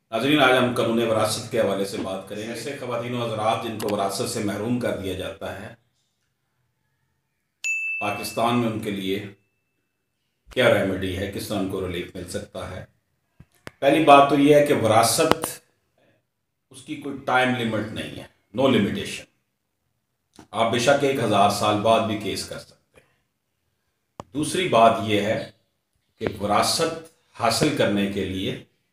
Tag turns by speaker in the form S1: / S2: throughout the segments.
S1: नाज़रीन, आज हम कानून वरासत के हवाले से बात करेंगे। ऐसे ख़वातीन व हज़रात जिनको वरासत से महरूम कर दिया जाता है, पाकिस्तान में उनके लिए क्या रेमेडी है, किस तरह उनको रिलीफ मिल सकता है। पहली बात तो यह है कि वरासत, उसकी कोई टाइम लिमिट नहीं है, नो लिमिटेशन। आप बेशक 1000 साल बाद भी केस कर सकते हैं। दूसरी बात यह है कि वरासत हासिल करने के लिए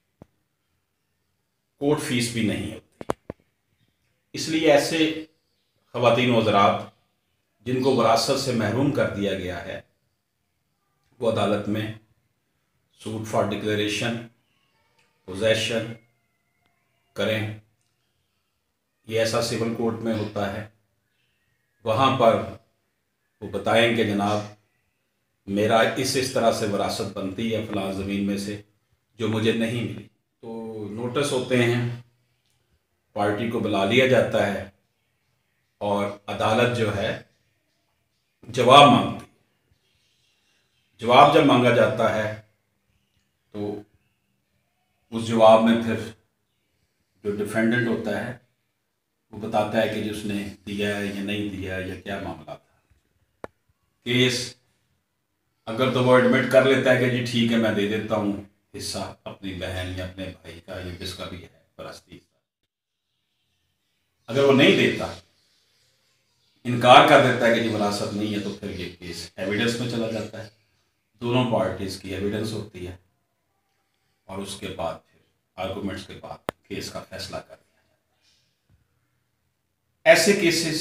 S1: कोर्ट फीस भी नहीं होती। इसलिए ऐसे ख़वातीन व हज़रात जिनको वरासत से महरूम कर दिया गया है, वो अदालत में सूट फॉर डिक्लेरेशन पोजेशन करें। ये ऐसा सिविल कोर्ट में होता है। वहाँ पर वो बताएं कि जनाब, मेरा इस तरह से वरासत बनती है फ़लाँ ज़मीन में से जो मुझे नहीं मिली। तो नोटिस होते हैं, पार्टी को बुला लिया जाता है और अदालत जो है जवाब मांगती है। जवाब जब मांगा जाता है तो उस जवाब में फिर जो डिफेंडेंट होता है वो बताता है कि जी उसने दिया है या नहीं दिया है या क्या मामला था। केस अगर तो वो एडमिट कर लेता है कि जी ठीक है, मैं दे देता हूँ हिस्सा अपनी बहन या अपने भाई का या जिसका भी है परस्ती, अगर वो नहीं देता, इनकार कर देता है कि जी विरासत नहीं है, तो फिर ये केस एविडेंस में चला जाता है। दोनों पार्टीज की एविडेंस होती है और उसके बाद फिर आर्गूमेंट्स के बाद केस का फैसला कर दिया जाता है। ऐसे केसेस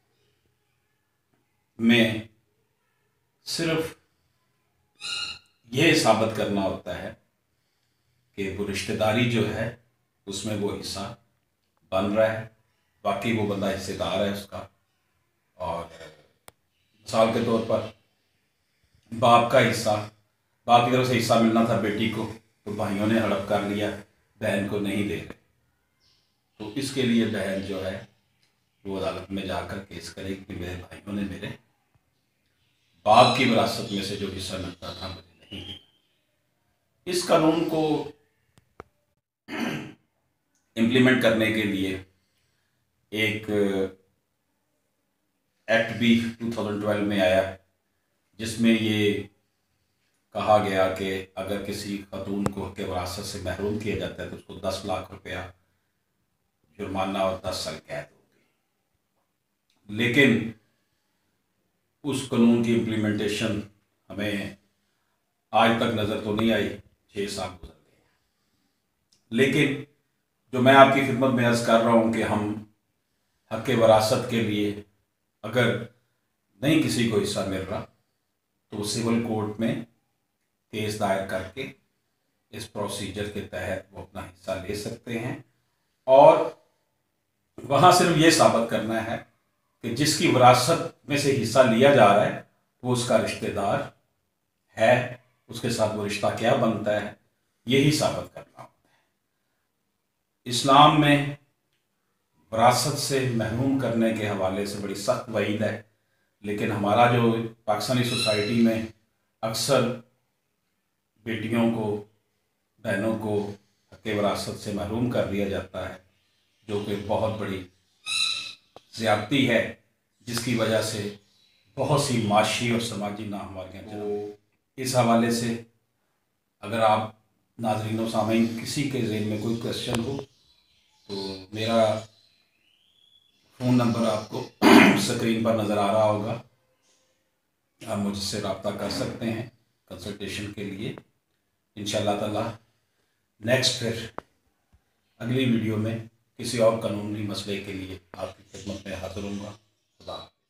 S1: में सिर्फ यह साबित करना होता है कि वो रिश्तेदारी जो है उसमें वो हिस्सा बन रहा है, बाकी वो बंदा हिस्सेदार है उसका। और मिसाल के तौर पर बाप का हिस्सा, बाप की तरफ से हिस्सा मिलना था बेटी को, तो भाइयों ने हड़प कर लिया, बहन को नहीं दे रहे। तो इसके लिए बहन जो है वो अदालत में जाकर केस करेगी कि मेरे भाइयों ने मेरे बाप की विरासत में से जो हिस्सा मिलता था मुझे नहीं दिया। इस कानून को इम्प्लीमेंट करने के लिए एक एक्ट भी 2012 में आया, जिसमें ये कहा गया कि अगर किसी खातून को के वरासत से महरूम किया जाता है तो उसको 10 लाख रुपया जुर्माना और 10 साल कैद होगी। लेकिन उस कानून की इम्प्लीमेंटेशन हमें आज तक नज़र तो नहीं आई, 6 साल गुजर गए। लेकिन जो मैं आपकी खिदमत में अर्ज़ कर रहा हूँ कि हम हक़ वरासत के लिए अगर नहीं किसी को हिस्सा मिल रहा तो सिविल कोर्ट में केस दायर करके इस प्रोसीजर के तहत वो अपना हिस्सा ले सकते हैं। और वहाँ सिर्फ ये साबित करना है कि जिसकी विरासत में से हिस्सा लिया जा रहा है वो उसका रिश्तेदार है, उसके साथ वो रिश्ता क्या बनता है, यही साबित करना होता है। इस्लाम में विरासत से महरूम करने के हवाले से बड़ी सख्त वईद है, लेकिन हमारा जो पाकिस्तानी सोसाइटी में अक्सर बेटियों को, बहनों को हक़ विरासत से महरूम कर दिया जाता है, जो कि बहुत बड़ी ज़्यादती है, जिसकी वजह से बहुत सी माशी और समाजी नाहमवालियाँ। तो इस हवाले से अगर आप नाज़रीन व सामीन किसी के ज़हन में कोई क्वेश्चन हो तो मेरा फ़ोन नंबर आपको स्क्रीन पर नज़र आ रहा होगा, आप मुझसे रब्ता कर सकते हैं कंसल्टेशन के लिए। इंशाअल्लाह ताला नेक्स्ट फिर अगली वीडियो में किसी और कानूनी मसले के लिए आपकी खिदमत में हाज़िर होऊंगा। खुदा।